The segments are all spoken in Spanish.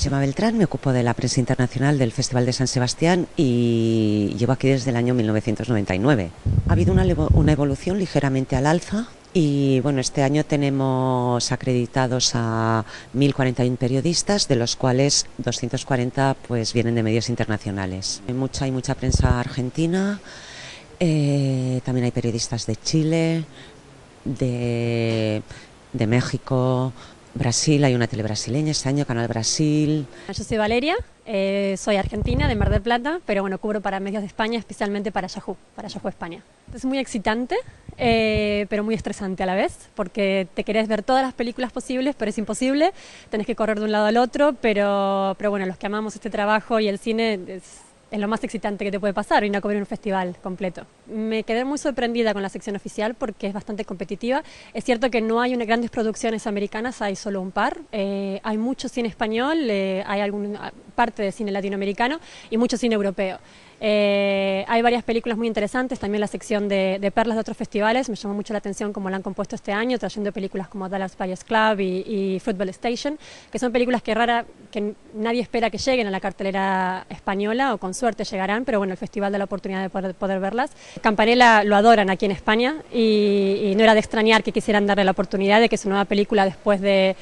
Gemma Beltrán, me ocupo de la prensa internacional del Festival de San Sebastián y llevo aquí desde el año 1999. Ha habido una evolución ligeramente al alza y bueno, este año tenemos acreditados a 1041 periodistas, de los cuales 240 pues vienen de medios internacionales. Hay mucha prensa argentina, también hay periodistas de Chile, de México, Brasil, hay una tele brasileña este año, Canal Brasil. Yo soy Valeria, soy argentina, de Mar del Plata, pero bueno, cubro para medios de España, especialmente para Yahoo España. Es muy excitante, pero muy estresante a la vez, porque te querés ver todas las películas posibles, pero es imposible, tenés que correr de un lado al otro, pero bueno, los que amamos este trabajo y el cine es lo más excitante que te puede pasar, ir a cubrir un festival completo. Me quedé muy sorprendida con la sección oficial porque es bastante competitiva. Es cierto que no hay grandes producciones americanas, hay solo un par. Hay mucho cine español, hay alguna parte de cine latinoamericano y mucho cine europeo. Hay varias películas muy interesantes, también la sección de perlas de otros festivales, me llamó mucho la atención cómo la han compuesto este año, trayendo películas como Dallas Buyers Club y Football Station, que son películas que nadie espera que lleguen a la cartelera española, o con suerte llegarán, pero bueno, el festival da la oportunidad de poder verlas. Campanella lo adoran aquí en España y no era de extrañar que quisieran darle la oportunidad de que su nueva película después de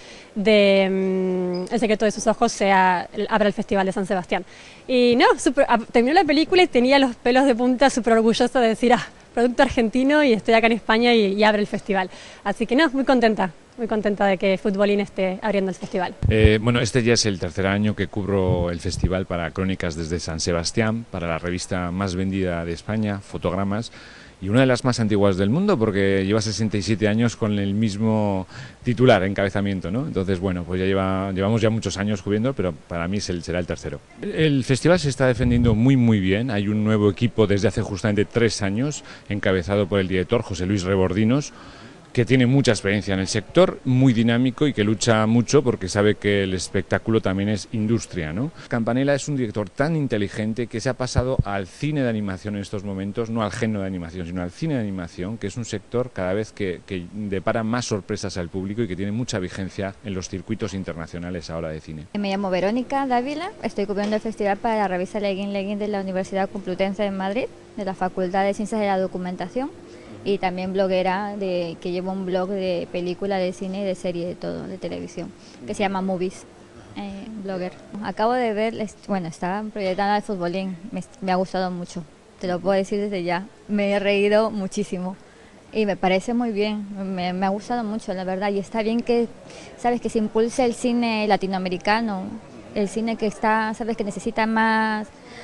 El secreto de sus ojos abra el Festival de San Sebastián. Y no, terminó la película y tenía los pelos de punta, súper orgullosa de decir, producto argentino y estoy acá en España y abre el festival. Así que no, muy contenta de que Futbolín esté abriendo el festival. Bueno, este ya es el tercer año que cubro el festival para Crónicas desde San Sebastián, para la revista más vendida de España, Fotogramas, y una de las más antiguas del mundo porque lleva 67 años con el mismo titular, encabezamiento, ¿no? Entonces, bueno, pues llevamos ya muchos años cubriendo, pero para mí será el tercero. El festival se está defendiendo muy bien. Hay un nuevo equipo desde hace justamente 3 años, encabezado por el director José Luis Rebordinos, que tiene mucha experiencia en el sector, muy dinámico y que lucha mucho porque sabe que el espectáculo también es industria, ¿no? Campanella es un director tan inteligente que se ha pasado al cine de animación en estos momentos, no al género de animación, sino al cine de animación, que es un sector cada vez que depara más sorpresas al público y que tiene mucha vigencia en los circuitos internacionales ahora de cine. Me llamo Verónica Dávila, estoy cubriendo el festival para la revista Leguín de la Universidad Complutense de Madrid, de la Facultad de Ciencias de la Documentación, y también bloguera que lleva un blog de película, de cine y de serie, de todo, de televisión, que se llama Movies, blogger. Acabo de ver, está proyectada el Futbolín, me ha gustado mucho, te lo puedo decir desde ya, me he reído muchísimo y me parece muy bien, me ha gustado mucho, la verdad, y está bien que, sabes, que se impulse el cine latinoamericano, el cine que necesita más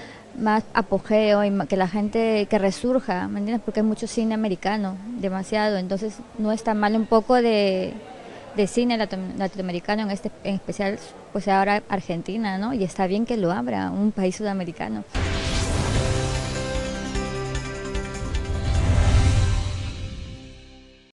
apogeo y que la gente que resurja, ¿me entiendes? Porque hay mucho cine americano, demasiado, entonces no está mal un poco de cine latinoamericano, en especial pues ahora Argentina, ¿no? Y está bien que lo abra un país sudamericano.